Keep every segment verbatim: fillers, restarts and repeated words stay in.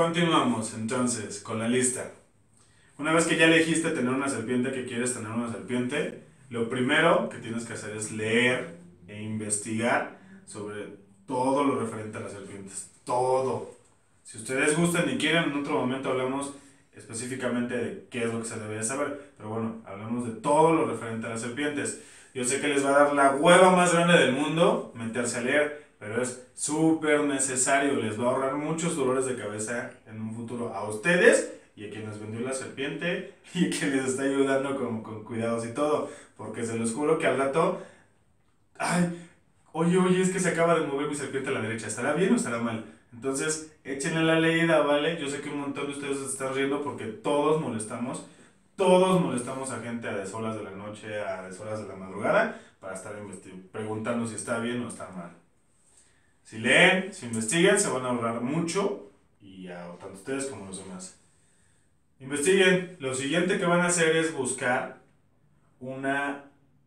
Continuamos entonces con la lista. Una vez que ya elegiste tener una serpiente, que quieres tener una serpiente, lo primero que tienes que hacer es leer e investigar sobre todo lo referente a las serpientes. Todo. Si ustedes gustan y quieren, en otro momento hablamos específicamente de qué es lo que se debe saber. Pero bueno, hablamos de todo lo referente a las serpientes. Yo sé que les va a dar la hueva más grande del mundo meterse a leer, pero es súper necesario. Les va a ahorrar muchos dolores de cabeza en un futuro a ustedes y a quien les vendió la serpiente y a quien les está ayudando con, con cuidados y todo. Porque se los juro que al rato, ay, oye, oye, es que se acaba de mover mi serpiente a la derecha. ¿Estará bien o estará mal? Entonces, échenle la leída, ¿vale? Yo sé que un montón de ustedes se están riendo porque todos molestamos. Todos molestamos a gente a deshoras de la noche, a deshoras de la madrugada, para estar preguntando si está bien o está mal. Si leen, si investigan, se van a ahorrar mucho, y a tanto ustedes como los demás. Investiguen. Lo siguiente que van a hacer es buscar una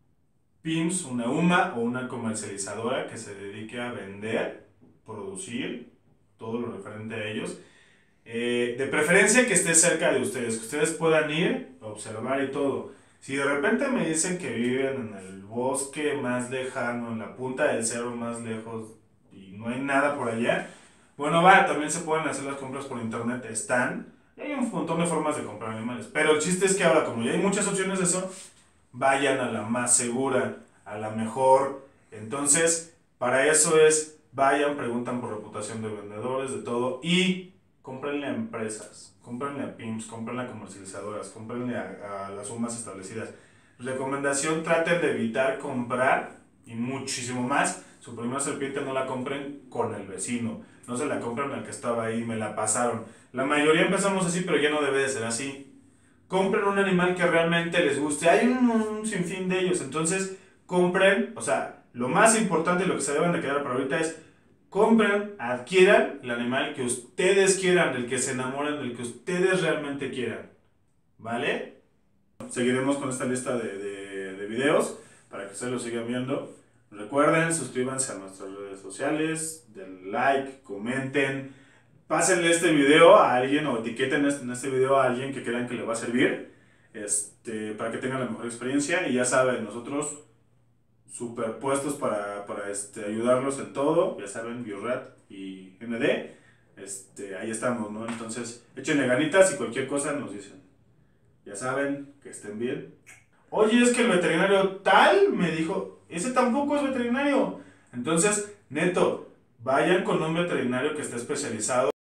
P I M S, una U M A o una comercializadora que se dedique a vender, producir, todo lo referente a ellos. Eh, de preferencia que esté cerca de ustedes, que ustedes puedan ir, observar y todo. Si de repente me dicen que viven en el bosque más lejano, en la punta del cerro más lejos y no hay nada por allá, bueno, va, también se pueden hacer las compras por internet, están, y hay un montón de formas de comprar animales. Pero el chiste es que ahora, como ya hay muchas opciones de eso, vayan a la más segura, a la mejor. Entonces, para eso es, vayan, preguntan por reputación de vendedores, de todo, y cómprenle a empresas, cómprenle a P I M S, cómprenle a comercializadoras, cómprenle a, a las sumas establecidas. Recomendación, traten de evitar comprar, y muchísimo más, su primera serpiente no la compren con el vecino, no se la compren al que estaba ahí, me la pasaron. La mayoría empezamos así, pero ya no debe de ser así. Compren un animal que realmente les guste, hay un, un sinfín de ellos, entonces compren, o sea, lo más importante y lo que se deben de quedar para ahorita es compren, adquieran el animal que ustedes quieran, del que se enamoren, del que ustedes realmente quieran, ¿vale? Seguiremos con esta lista de, de, de videos para que ustedes lo sigan viendo. Recuerden, suscríbanse a nuestras redes sociales, den like, comenten, pásenle este video a alguien o etiqueten este, en este video a alguien que crean que le va a servir, este, para que tengan la mejor experiencia. Y ya saben, nosotros superpuestos para, para este, ayudarlos en todo, ya saben, Biorat y N D, este, ahí estamos, ¿no? Entonces, échenle ganitas y cualquier cosa nos dicen. Ya saben, que estén bien. Oye, es que el veterinario tal me dijo, ese tampoco es veterinario. Entonces, neto, vayan con un veterinario que esté especializado